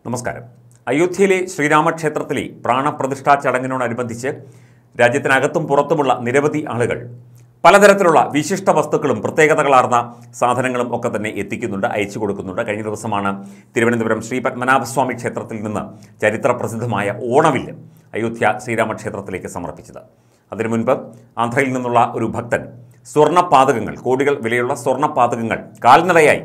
നമസ്കാരം. അയോധ്യയിലെ ശ്രീരാമക്ഷേത്രത്തിലെ പ്രാണപ്രതിഷ്ഠാ ചടങ്ങിനോടനുബന്ധിച്ച് രാജ്യത്തിനകത്തും പുറത്തുമുള്ള നിരവധി ആളുകൾ പലതരത്തിലുള്ള വിശിഷ്ട വസ്തുക്കളും പ്രത്യേകതകളാർന്ന സാധനങ്ങളും ഒക്കെ തന്നെ എത്തിക്കുന്നുണ്ട്, അയച്ചു കൊടുക്കുന്നുണ്ട്. കഴിഞ്ഞ ദിവസമാണ് തിരുവനന്തപുരം ശ്രീ പത്മനാഭസ്വാമി ക്ഷേത്രത്തിൽ നിന്ന് ചരിത്രപ്രസിദ്ധമായ ഓണവില്ല് അയോധ്യ ശ്രീരാമക്ഷേത്രത്തിലേക്ക് സമർപ്പിച്ചത്. അതിനു മുൻപ് ആന്ധ്രയിൽ നിന്നുള്ള ഒരു ഭക്തൻ സ്വർണ്ണപാതകങ്ങൾ, കോടികൾ വിലയുള്ള സ്വർണ്ണപാതകങ്ങൾ കാൽനടയായി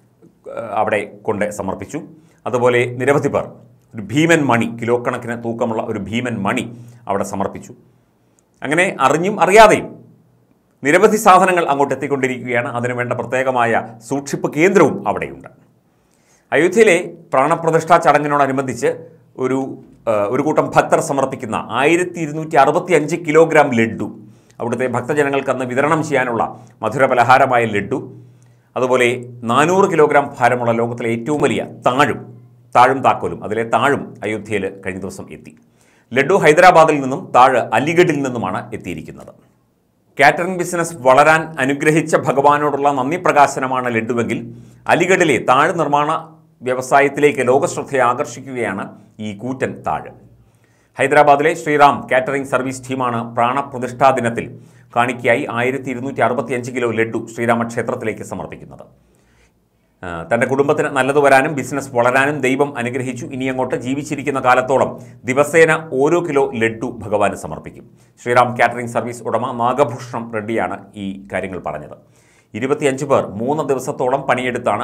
അവിടെ കൊണ്ട് സമർപ്പിച്ചു. അതുപോലെ നിരവധി പേർ ഒരു ഭീമൻ മണി, കിലോ കണക്കിന് തൂക്കമുള്ള ഒരു ഭീമൻ മണി അവിടെ സമർപ്പിച്ചു. അങ്ങനെ അറിഞ്ഞും അറിയാതെയും നിരവധി സാധനങ്ങൾ അങ്ങോട്ട് എത്തിക്കൊണ്ടിരിക്കുകയാണ്. അതിനുവേണ്ട പ്രത്യേകമായ സൂക്ഷിപ്പ് കേന്ദ്രവും അവിടെയുണ്ട്. അയോധ്യയിലെ പ്രാണപ്രതിഷ്ഠാ ചടങ്ങിനോടനുബന്ധിച്ച് ഒരു കൂട്ടം ഭക്തർ സമർപ്പിക്കുന്ന 1265 കിലോഗ്രാം ലഡ്ഡു, അവിടുത്തെ ഭക്തജനങ്ങൾക്ക് അന്ന് വിതരണം ചെയ്യാനുള്ള മധുര പലഹാരമായ ലഡ്ഡു, അതുപോലെ 400 കിലോഗ്രാം ഭാരമുള്ള ലോകത്തിലെ ഏറ്റവും വലിയ താഴും താക്കോലും, അതിലെ താഴും അയോധ്യയിൽ കഴിഞ്ഞ ദിവസം എത്തി. ലഡ്ഡു ഹൈദരാബാദിൽ നിന്നും താഴ് അലിഗഡിൽ നിന്നുമാണ് എത്തിയിരിക്കുന്നത്. കാറ്ററിംഗ് ബിസിനസ് വളരാൻ അനുഗ്രഹിച്ച ഭഗവാനോടുള്ള നന്ദി പ്രകാശനമാണ് ലഡ്ഡുവെങ്കിൽ അലിഗഡിലെ താഴ് നിർമ്മാണ വ്യവസായത്തിലേക്ക് ലോകശ്രദ്ധയെ ആകർഷിക്കുകയാണ് ഈ കൂറ്റൻ താഴ്. ഹൈദരാബാദിലെ ശ്രീറാം കാറ്ററിംഗ് സർവീസ് ടീമാണ് പ്രാണപ്രതിഷ്ഠാ ദിനത്തിൽ കാണിക്കയായി 1265 കിലോ ലഡ്ഡു ശ്രീരാമക്ഷേത്രത്തിലേക്ക് സമർപ്പിക്കുന്നത്. തൻ്റെ കുടുംബത്തിന് നല്ലത് വരാനും ബിസിനസ് വളരാനും ദൈവം അനുഗ്രഹിച്ചു. ഇനിയങ്ങോട്ട് ജീവിച്ചിരിക്കുന്ന കാലത്തോളം ദിവസേന ഓരോ കിലോ ലഡ്ഡു ഭഗവാന് സമർപ്പിക്കും. ശ്രീറാം കാറ്ററിംഗ് സർവീസ് ഉടമ നാഗഭൂഷണം റെഡ്ഡിയാണ് ഈ കാര്യങ്ങൾ പറഞ്ഞത്. 25 പേർ 3 ദിവസത്തോളം പണിയെടുത്താണ്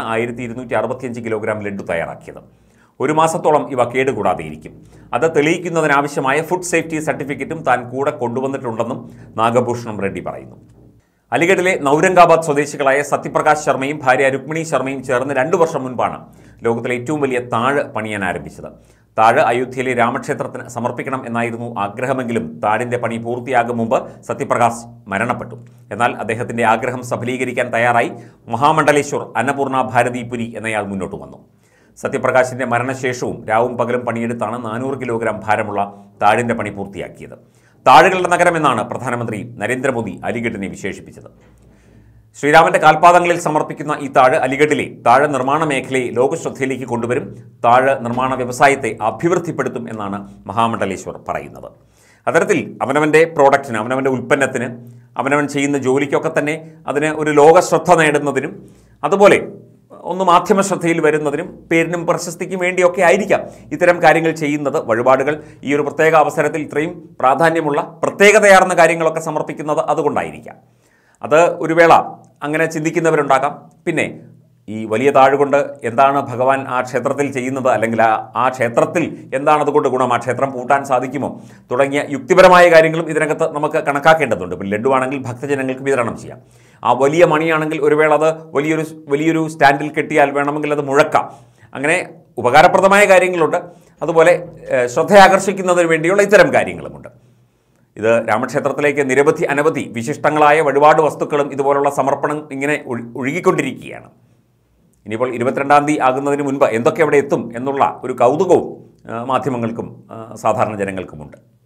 1265 കിലോഗ്രാം ലഡ്ഡു തയ്യാറാക്കിയത്. ഒരു മാസത്തോളം ഇവ കേടുകൂടാതെയിരിക്കും. അത് തെളിയിക്കുന്നതിനാവശ്യമായ ഫുഡ് സേഫ്റ്റി സർട്ടിഫിക്കറ്റും താൻ കൂടെ കൊണ്ടുവന്നിട്ടുണ്ടെന്നും നാഗഭൂഷണം റെഡ്ഡി പറയുന്നു. അലിഗഡിലെ നൗരംഗാബാദ് സ്വദേശികളായ സത്യപ്രകാശ് ശർമ്മയും ഭാര്യ രുക്മിണി ശർമ്മയും ചേർന്ന് 2 വർഷം മുൻപാണ് ലോകത്തിലെ ഏറ്റവും വലിയ താഴ് പണിയാൻ ആരംഭിച്ചത്. താഴ് അയോധ്യയിലെ രാമക്ഷേത്രത്തിന് സമർപ്പിക്കണം എന്നായിരുന്നു ആഗ്രഹമെങ്കിലും താഴിൻ്റെ പണി പൂർത്തിയാകും മുമ്പ് സത്യപ്രകാശ് മരണപ്പെട്ടു. എന്നാൽ അദ്ദേഹത്തിൻ്റെ ആഗ്രഹം സഫലീകരിക്കാൻ തയ്യാറായി മഹാമണ്ഡലേശ്വർ അന്നപൂർണ ഭാരതീപുരി എന്നയാൾ മുന്നോട്ട് വന്നു. സത്യപ്രകാശിൻ്റെ മരണശേഷവും രാവും പകലും പണിയെടുത്താണ് 400 കിലോഗ്രാം ഭാരമുള്ള താഴിൻ്റെ പണി പൂർത്തിയാക്കിയത്. താഴുകളുടെ നഗരം എന്നാണ് പ്രധാനമന്ത്രി നരേന്ദ്രമോദി അലിഗഡിനെ വിശേഷിപ്പിച്ചത്. ശ്രീരാമന്റെ കാൽപാദങ്ങളിൽ സമർപ്പിക്കുന്ന ഈ താഴ് അലിഗഡിലെ താഴ് നിർമ്മാണ മേഖലയെ ലോകശ്രദ്ധയിലേക്ക് കൊണ്ടുവരും, താഴ് നിർമ്മാണ വ്യവസായത്തെ അഭിവൃദ്ധിപ്പെടുത്തും എന്നാണ് മഹാമണ്ഡലേശ്വർ പറയുന്നത്. അത്തരത്തിൽ അവനവൻ്റെ പ്രോഡക്റ്റിന്, അവനവൻ്റെ ഉൽപ്പന്നത്തിന്, അവനവൻ ചെയ്യുന്ന ജോലിക്കൊക്കെ തന്നെ അതിന് ഒരു ലോകശ്രദ്ധ നേടുന്നതിനും അതുപോലെ ഒന്ന് മാധ്യമ ശ്രദ്ധയിൽ വരുന്നതിനും പേരിനും പ്രശസ്തിക്കും വേണ്ടിയൊക്കെ ആയിരിക്കാം ഇത്തരം കാര്യങ്ങൾ ചെയ്യുന്നത്. വഴിപാടുകൾ ഈ ഒരു പ്രത്യേക അവസരത്തിൽ ഇത്രയും പ്രാധാന്യമുള്ള പ്രത്യേകതയാർന്ന കാര്യങ്ങളൊക്കെ സമർപ്പിക്കുന്നത് അതുകൊണ്ടായിരിക്കാം. അത് ഒരു വേള അങ്ങനെ ചിന്തിക്കുന്നവരുണ്ടാകാം. പിന്നെ ഈ വലിയ താഴുകൊണ്ട് എന്താണ് ഭഗവാൻ ആ ക്ഷേത്രത്തിൽ ചെയ്യുന്നത്, അല്ലെങ്കിൽ ആ ക്ഷേത്രത്തിൽ എന്താണ് അതുകൊണ്ട് ഗുണം, ആ ക്ഷേത്രം പൂട്ടാൻ സാധിക്കുമോ തുടങ്ങിയ യുക്തിപരമായ കാര്യങ്ങളും ഇതിനകത്ത് നമുക്ക് കണക്കാക്കേണ്ടതുണ്ട്. ഇപ്പോൾ ലഡ്ഡു ആണെങ്കിൽ ഭക്തജനങ്ങൾക്ക് വിതരണം ചെയ്യാം. ആ വലിയ മണിയാണെങ്കിൽ ഒരു വേള അത് വലിയൊരു സ്റ്റാൻഡിൽ കെട്ടിയാൽ വേണമെങ്കിൽ അത് മുഴക്കാം. അങ്ങനെ ഉപകാരപ്രദമായ കാര്യങ്ങളുണ്ട്, അതുപോലെ ശ്രദ്ധയാകർഷിക്കുന്നതിന് വേണ്ടിയുള്ള ഇത്തരം കാര്യങ്ങളുമുണ്ട്. ഇത് രാമക്ഷേത്രത്തിലേക്ക് അനവധി വിശിഷ്ടങ്ങളായ വഴിപാട് വസ്തുക്കളും ഇതുപോലുള്ള സമർപ്പണം ഇങ്ങനെ ഒഴുകിക്കൊണ്ടിരിക്കുകയാണ്. ഇനിയിപ്പോൾ 22-ാം തീയതി ആകുന്നതിന് മുൻപ് എന്തൊക്കെ അവിടെ എത്തും എന്നുള്ള ഒരു കൗതുകവും മാധ്യമങ്ങൾക്കും സാധാരണ ജനങ്ങൾക്കുമുണ്ട്.